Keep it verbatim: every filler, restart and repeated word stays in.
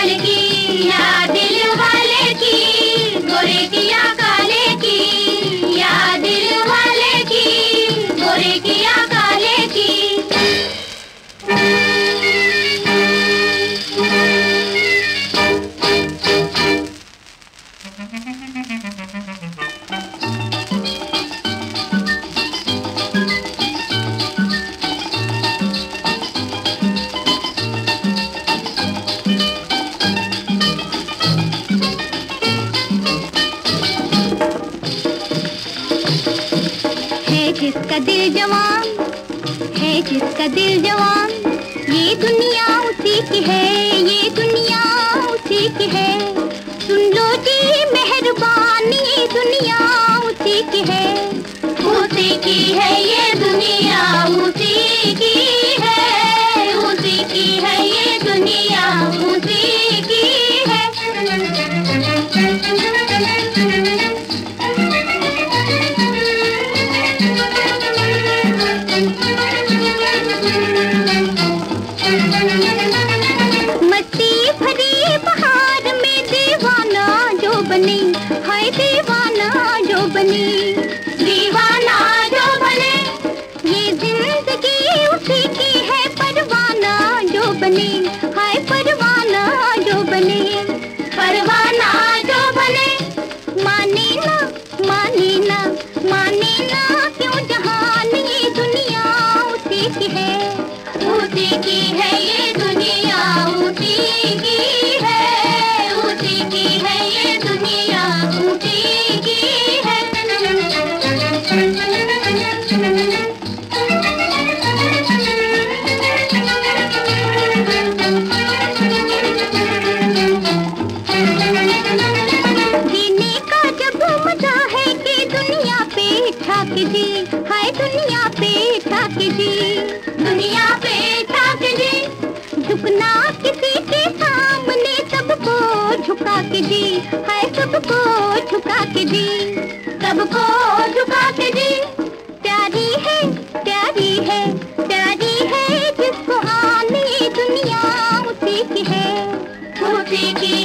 वाले की या दिल वाले की, गोरे की या काले की, या दिल वाले की, गोरे की या काले की। जिसका दिल जवान है, जिसका दिल जवान, ये दुनिया उसी की है, ये दुनिया उसी की है। सुन लो जी मेहरबानी, दुनिया उसी की है, उसी की है ये दुनिया, उसी की है, उसी की है ये दुनिया, उसी की है। मस्ती भरी बहार में दीवाना जो बनी, हाय दीवाना जो बनी, दीवाना जो बने, ये जिंदगी उसी की है, परवाना जो बनी, हाय परवाना जो बनी, परवाना जो बने। माने ना माने ना माने ना क्यों जहान, ये दुनिया उसी की है, उसी की है ये दुनिया, उसी की है, उसी की है ये दुनिया, उसी की है। जीने का जब मजा है कि दुनिया पे ठाक जी, हाय दुनिया पे ठाक जी, दुनिया पे ठाक जी, झुकना किसी के सामने, सबको झुका के जी, हाय सबको झुका के जी, सबको झुका के जी। प्यारी है प्यारी है प्यारी है जिसको आने, दुनिया उसी की है, उसी की